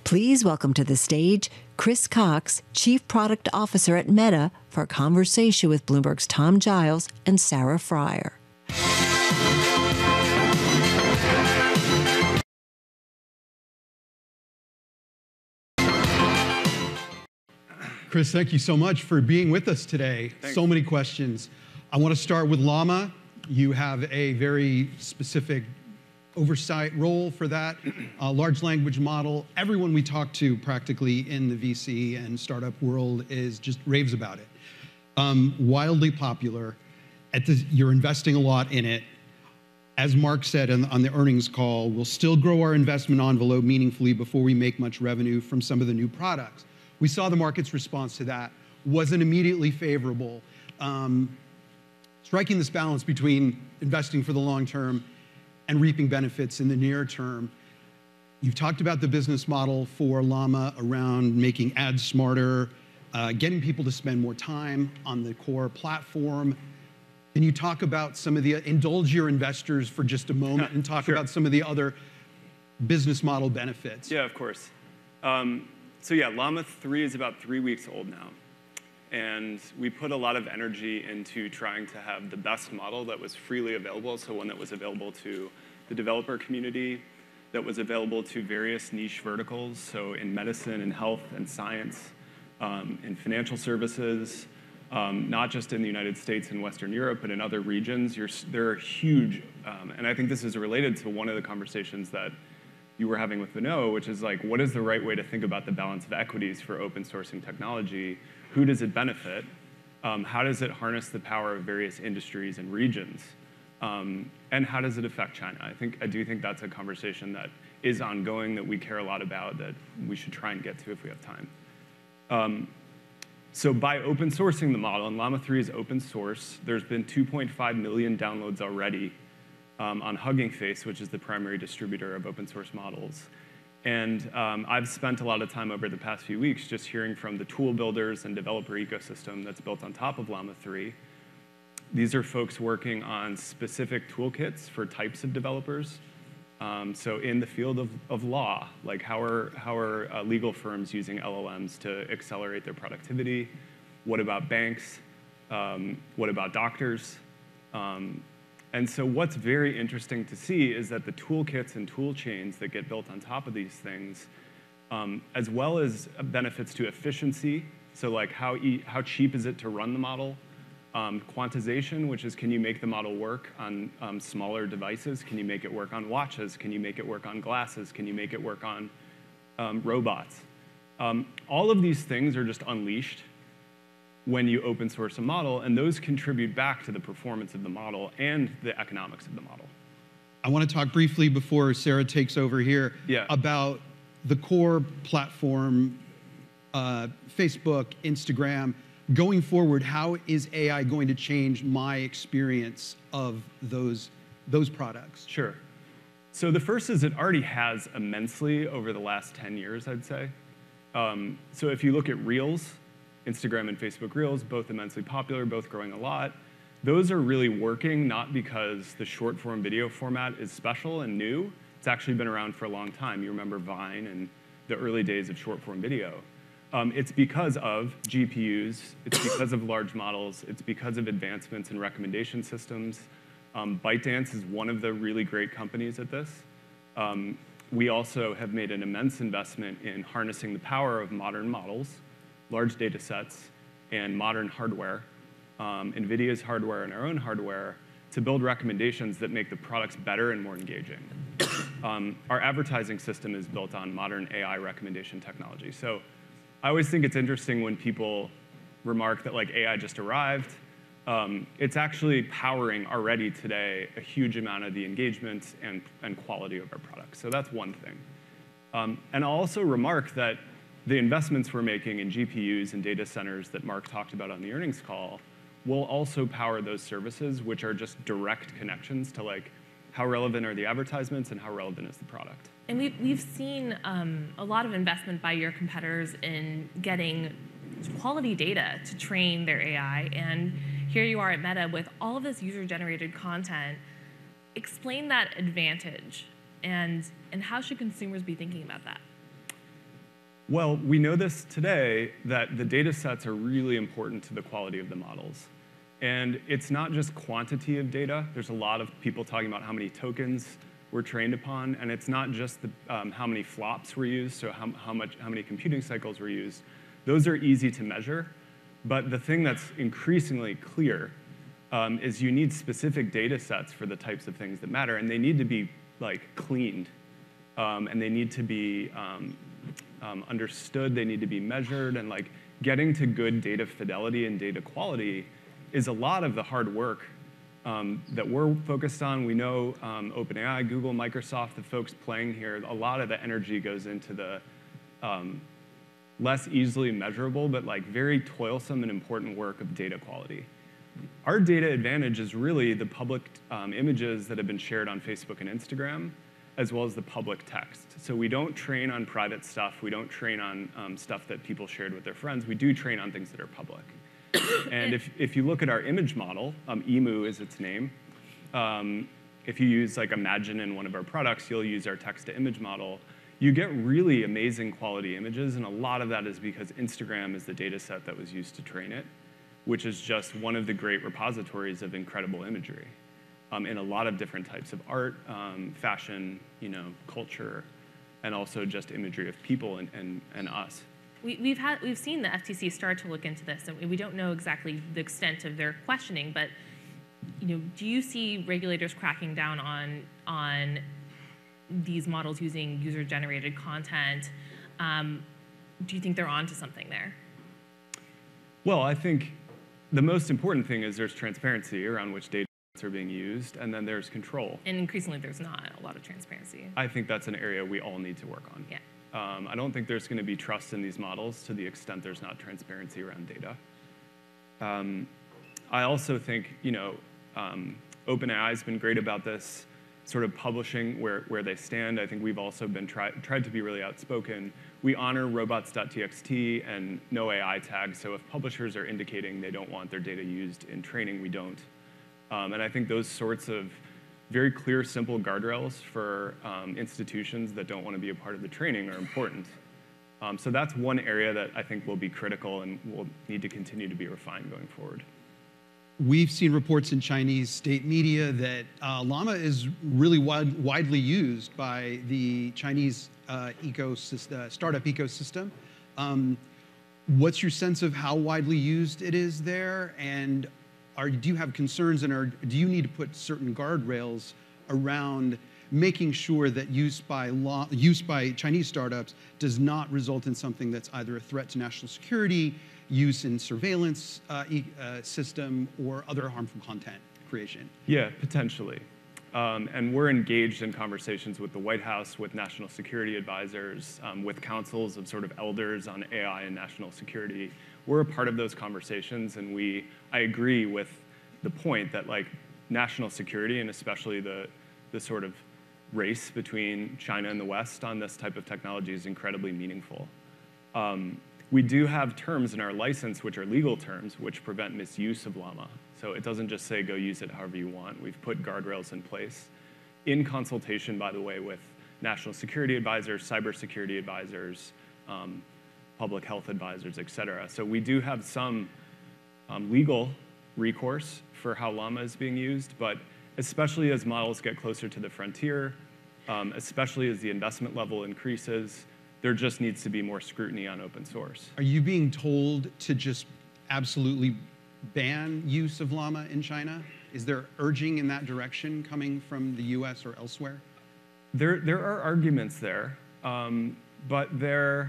Please welcome to the stage Chris Cox, Chief Product Officer at Meta, for a conversation with Bloomberg's Tom Giles and Sarah Frier. Chris, thank you so much for being with us today. Thanks. So many questions. I want to start with Llama. You have a very specific oversight role for that large language model. Everyone we talk to practically in the VC and startup world just raves about it. Wildly popular. You're investing a lot in it. As Mark said on the earnings call, we'll still grow our investment envelope meaningfully before we make much revenue from some of the new products. We saw the market's response to that wasn't immediately favorable. Striking this balance between investing for the long term and reaping benefits in the near term. You've talked about the business model for Llama around making ads smarter, getting people to spend more time on the core platform. Can you talk about some of the, indulge your investors for just a moment and talk Sure. about some of the other business model benefits? Yeah, of course. So yeah, Llama 3 is about 3 weeks old now. And we put a lot of energy into trying to have the best model that was freely available, so one that was available to the developer community, that was available to various niche verticals, so in medicine and health and science, in financial services, not just in the United States and Western Europe, but in other regions. There are huge, and I think this is related to one of the conversations that you were having with Vinod, which is like, what is the right way to think about the balance of equities for open sourcing technology? Who does it benefit? How does it harness the power of various industries and regions? And how does it affect China? I do think that's a conversation that is ongoing, that we care a lot about, that we should try and get to if we have time. So by open sourcing the model, and Llama 3 is open source, there's been 2.5 million downloads already on Hugging Face, which is the primary distributor of open source models. And I've spent a lot of time over the past few weeks just hearing from the tool builders and developer ecosystem that's built on top of Llama 3. These are folks working on specific toolkits for types of developers. So in the field of law, like how are legal firms using LLMs to accelerate their productivity? What about banks? What about doctors? And so what's very interesting to see is that the toolkits and tool chains that get built on top of these things, as well as benefits to efficiency, so like how cheap is it to run the model, quantization, which is can you make the model work on smaller devices? Can you make it work on watches? Can you make it work on glasses? Can you make it work on robots? All of these things are just unleashed when you open source a model, and those contribute back to the performance of the model and the economics of the model. I want to talk briefly before Sarah takes over here about the core platform, Facebook, Instagram. Going forward, how is AI going to change my experience of those products? Sure. So the first is it already has immensely over the last 10 years, I'd say. So if you look at Reels, Instagram and Facebook Reels, both immensely popular, both growing a lot. Those are really working not because the short form video format is special and new. It's actually been around for a long time. You remember Vine and the early days of short form video. It's because of GPUs. It's because of large models. It's because of advancements in recommendation systems. ByteDance is one of the really great companies at this. We also have made an immense investment in harnessing the power of modern models, large data sets, and modern hardware, NVIDIA's hardware and our own hardware, to build recommendations that make the products better and more engaging. Our advertising system is built on modern AI recommendation technology. So I always think it's interesting when people remark that like AI just arrived. It's actually powering already today a huge amount of the engagement and quality of our products. So that's one thing. And I'll also remark that the investments we're making in GPUs and data centers that Mark talked about on the earnings call will also power those services, which are just direct connections to like how relevant are the advertisements and how relevant is the product. And we've seen a lot of investment by your competitors in getting quality data to train their AI. And here you are at Meta with all of this user-generated content. Explain that advantage, and how should consumers be thinking about that? Well, we know this today, that the data sets are really important to the quality of the models. And it's not just quantity of data. There's a lot of people talking about how many tokens we're trained upon, and it's not just how many flops were used, so how many computing cycles were used. Those are easy to measure, but the thing that's increasingly clear is you need specific data sets for the types of things that matter, and they need to be cleaned, and they need to be understood, they need to be measured, and getting to good data fidelity and data quality is a lot of the hard work that we're focused on. We know OpenAI, Google, Microsoft, the folks playing here, a lot of the energy goes into the less easily measurable, but very toilsome and important work of data quality. Our data advantage is really the public images that have been shared on Facebook and Instagram, as well as the public text. So we don't train on private stuff. We don't train on stuff that people shared with their friends. We do train on things that are public. And if you look at our image model, EMU is its name. If you use Imagine in one of our products, you'll use our text-to-image model. You get really amazing quality images, and a lot of that is because Instagram is the data set that was used to train it, which is just one of the great repositories of incredible imagery in a lot of different types of art, fashion, culture, and also just imagery of people and us. We've seen the FTC start to look into this, and we don't know exactly the extent of their questioning, but do you see regulators cracking down on these models using user-generated content? Do you think they're onto something there? Well, I think the most important thing is there's transparency around which data are being used, and then there's control. And increasingly, there's not a lot of transparency. I think that's an area we all need to work on. Yeah. I don't think there's going to be trust in these models to the extent there's not transparency around data. I also think, OpenAI has been great about this, sort of publishing where they stand. I think we've also been tried to be really outspoken. We honor robots.txt and no AI tags, so if publishers are indicating they don't want their data used in training, we don't. And I think those sorts of very clear, simple guardrails for institutions that don't want to be a part of the training are important. So that's one area that I think will be critical and will need to continue to be refined going forward. We've seen reports in Chinese state media that Llama is really widely used by the Chinese startup ecosystem. What's your sense of how widely used it is there? And do you have concerns, and do you need to put certain guardrails around making sure that use by Chinese startups does not result in something that's either a threat to national security, use in surveillance system, or other harmful content creation? Yeah, potentially. And we're engaged in conversations with the White House, with national security advisors, with councils of sort of elders on AI and national security. We're a part of those conversations, and I agree with the point that national security, and especially the sort of race between China and the West on this type of technology, is incredibly meaningful. We do have terms in our license, which are legal terms, which prevent misuse of Llama. So it doesn't just say go use it however you want. We've put guardrails in place in consultation, by the way, with national security advisors, cybersecurity advisors, public health advisors, et cetera. So we do have some legal recourse for how Llama is being used, but especially as models get closer to the frontier, especially as the investment level increases, there just needs to be more scrutiny on open source. Are you being told to just absolutely ban use of Llama in China? Is there urging in that direction coming from the US or elsewhere? There are arguments there, but the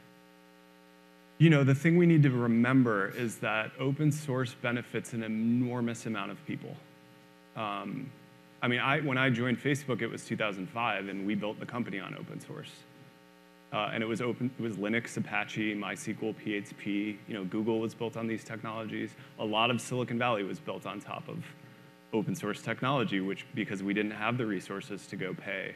thing we need to remember is that open source benefits an enormous amount of people. When I joined Facebook, it was 2005, and we built the company on open source. And it was Linux, Apache, MySQL, PHP. Google was built on these technologies. A lot of Silicon Valley was built on top of open source technology, because we didn't have the resources to go pay,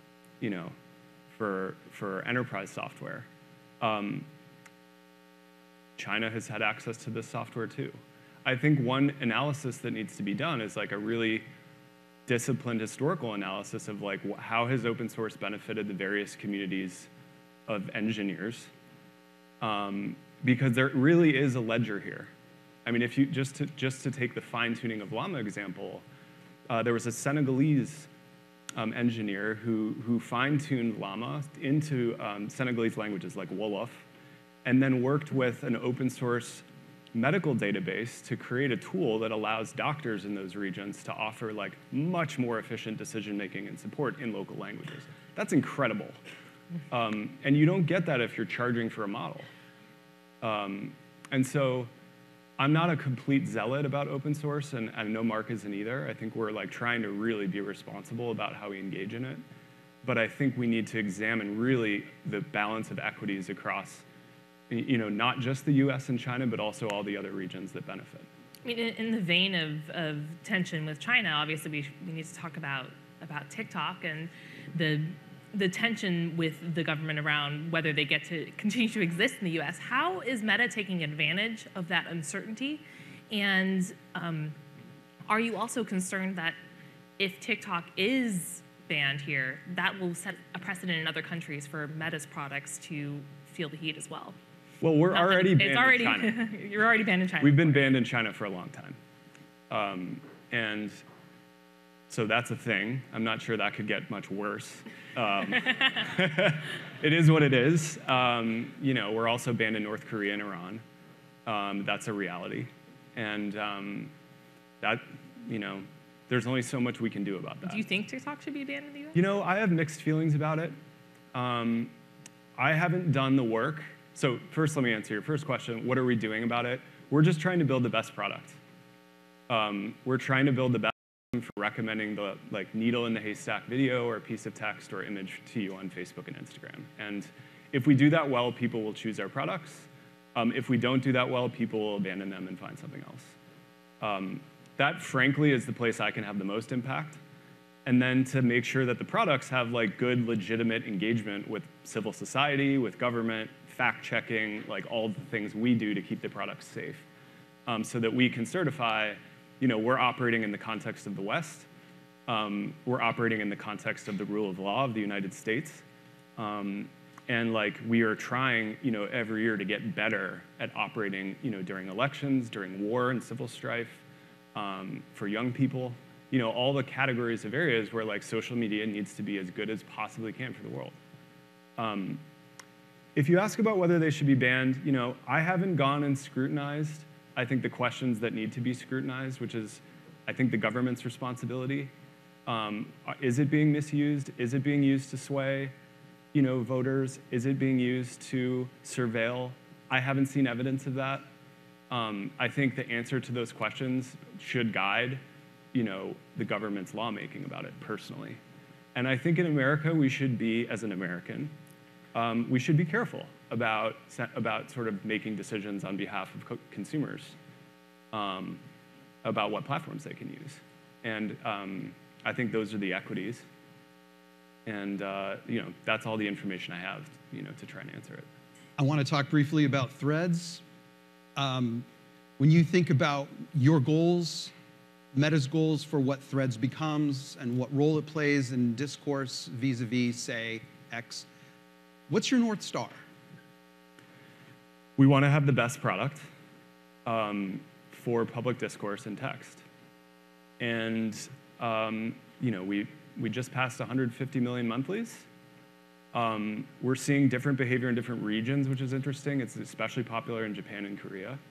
for enterprise software. China has had access to this software too. I think one analysis that needs to be done is a really disciplined historical analysis of how has open source benefited the various communities of engineers because there really is a ledger here. I mean, if you just to take the fine-tuning of Llama example, there was a Senegalese engineer who fine-tuned Llama into Senegalese languages like Wolof, and then worked with an open source medical database to create a tool that allows doctors in those regions to offer like much more efficient decision-making and support in local languages. That's incredible. And you don't get that if you're charging for a model. And so I'm not a complete zealot about open source, and I know Mark isn't either. I think we're like trying to really be responsible about how we engage in it. But I think we need to examine really the balance of equities across, not just the US and China, but also all the other regions that benefit. I mean, in the vein of tension with China, obviously we need to talk about TikTok and the tension with the government around whether they get to continue to exist in the US. How is Meta taking advantage of that uncertainty? And are you also concerned that if TikTok is banned here, that will set a precedent in other countries for Meta's products to feel the heat as well? Well, we're already banned in China. You're already banned in China. We've been banned in China for a long time. And so that's a thing. I'm not sure that could get much worse. It is what it is. We're also banned in North Korea and Iran. That's a reality. And there's only so much we can do about that. Do you think TikTok should be banned in the US? I have mixed feelings about it. I haven't done the work. So first, let me answer your first question. What are we doing about it? We're just trying to build the best product. We're trying to build the best for recommending the needle in the haystack video or a piece of text or image to you on Facebook and Instagram. And if we do that well, people will choose our products. If we don't do that well, people will abandon them and find something else. That, frankly, is the place I can have the most impact. And then to make sure that the products have good, legitimate engagement with civil society, with government, fact-checking, all the things we do to keep the products safe, so that we can certify, we're operating in the context of the West. We're operating in the context of the rule of law of the United States. And we are trying, every year to get better at operating, during elections, during war and civil strife, for young people, all the categories of areas where social media needs to be as good as possibly can for the world. If you ask about whether they should be banned, I haven't gone and scrutinized, I think, the questions that need to be scrutinized, which is, I think, the government's responsibility. Is it being misused? Is it being used to sway, voters? Is it being used to surveil? I haven't seen evidence of that. I think the answer to those questions should guide, the government's lawmaking about it personally. And I think in America, we should be, as an American, we should be careful about sort of making decisions on behalf of consumers about what platforms they can use. And I think those are the equities. And that's all the information I have, to try and answer it. I want to talk briefly about Threads. When you think about your goals, Meta's goals for what Threads becomes and what role it plays in discourse vis-a-vis, say, X, what's your North Star? We want to have the best product for public discourse and text. And we just passed 150 million monthlies. We're seeing different behavior in different regions, which is interesting. It's especially popular in Japan and Korea.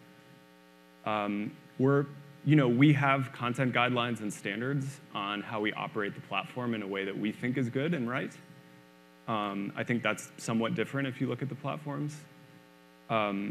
We have content guidelines and standards on how we operate the platform in a way that we think is good and right. I think that's somewhat different if you look at the platforms. I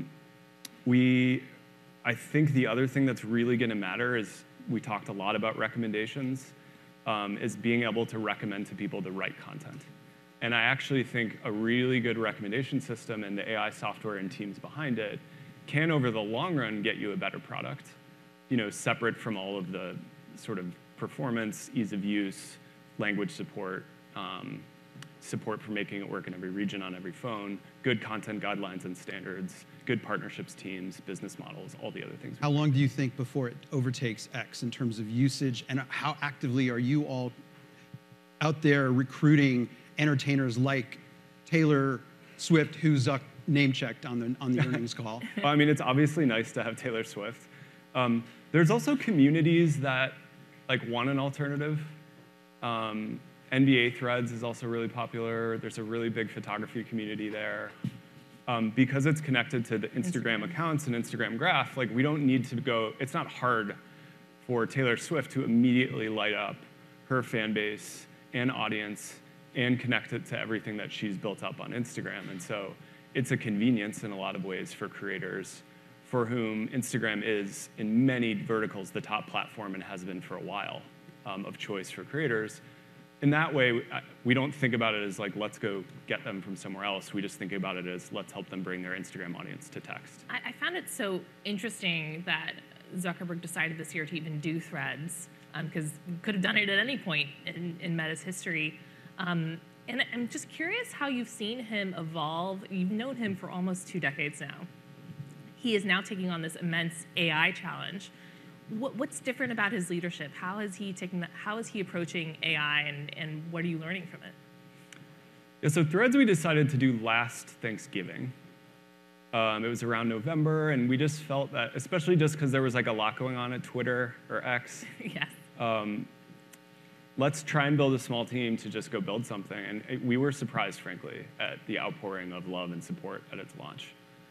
think the other thing that's really going to matter is, we talked a lot about recommendations, is being able to recommend to people the right content. And I actually think a really good recommendation system and the AI software and teams behind it can, over the long run, get you a better product, separate from all of the sort of performance, ease of use, language support, support for making it work in every region on every phone, good content guidelines and standards, good partnerships teams, business models, all the other things. How long do you think before it overtakes X in terms of usage, and how actively are you all out there recruiting entertainers like Taylor Swift, who name-checked on the earnings call. Well, I mean, it's obviously nice to have Taylor Swift. There's also communities that want an alternative. NBA Threads is also really popular. There's a really big photography community there. Because it's connected to the Instagram accounts and Instagram graph, we don't need to go, it's not hard for Taylor Swift to immediately light up her fan base and audience and connect it to everything that she's built up on Instagram. And so it's a convenience in a lot of ways for creators for whom Instagram is, in many verticals, the top platform and has been for a while of choice for creators. In that way, we don't think about it as let's go get them from somewhere else. We just think about it as let's help them bring their Instagram audience to text. I found it so interesting that Zuckerberg decided this year to even do Threads, because we could have done it at any point in Meta's history. And I'm just curious how you've seen him evolve. You've known him for almost 2 decades now. He is now taking on this immense AI challenge. What's different about his leadership? How is he approaching AI, and what are you learning from it? Yeah, so Threads we decided to do last Thanksgiving. It was around November, and we just felt that, especially just because there was a lot going on at Twitter or X. Yes. Let's try and build a small team to just go build something. And we were surprised, frankly, at the outpouring of love and support at its launch.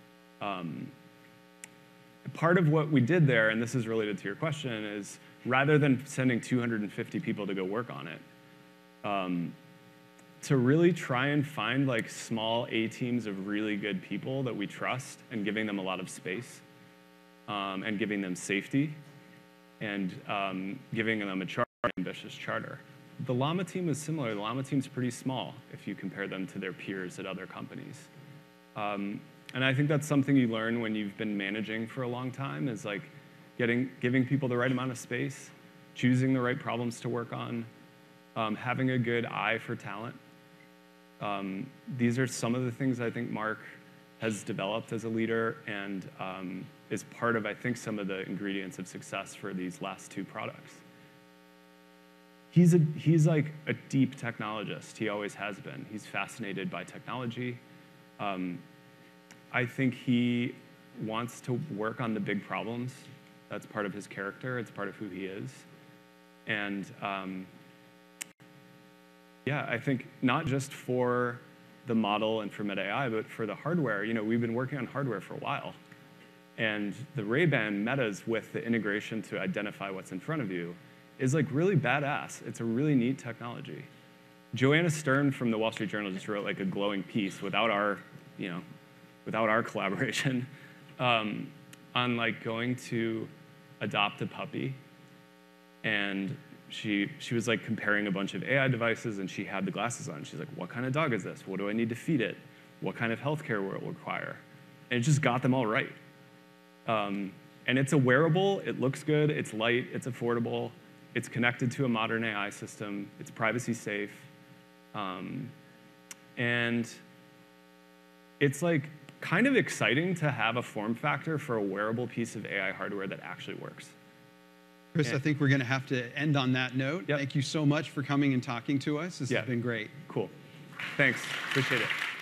Part of what we did there, and this is related to your question, is rather than sending 250 people to go work on it, to really try and find small A teams of really good people that we trust and giving them a lot of space and giving them safety and giving them a ambitious charter. The Llama team is similar. The Llama team's pretty small if you compare them to their peers at other companies. And I think that's something you learn when you've been managing for a long time, is giving people the right amount of space, choosing the right problems to work on, having a good eye for talent. These are some of the things I think Mark has developed as a leader and is part of, I think, some of the ingredients of success for these last 2 products. He's a deep technologist. He always has been. He's fascinated by technology. I think he wants to work on the big problems. That's part of his character. It's part of who he is. And yeah, I think not just for the model and for Meta AI, but for the hardware. We've been working on hardware for a while. And the Ray-Ban Metas with the integration to identify what's in front of you is really badass. It's a really neat technology. Joanna Stern from the Wall Street Journal just wrote a glowing piece without our collaboration on going to adopt a puppy. And she was comparing a bunch of AI devices, and she had the glasses on. She's like, what kind of dog is this? What do I need to feed it? What kind of healthcare will it require? And it just got them all right. And it's a wearable. It looks good. It's light. It's affordable. It's connected to a modern AI system. It's privacy safe. And it's kind of exciting to have a form factor for a wearable piece of AI hardware that actually works. Chris, I think we're going to have to end on that note. Yep. Thank you so much for coming and talking to us. This has been great. Cool. Thanks. Appreciate it.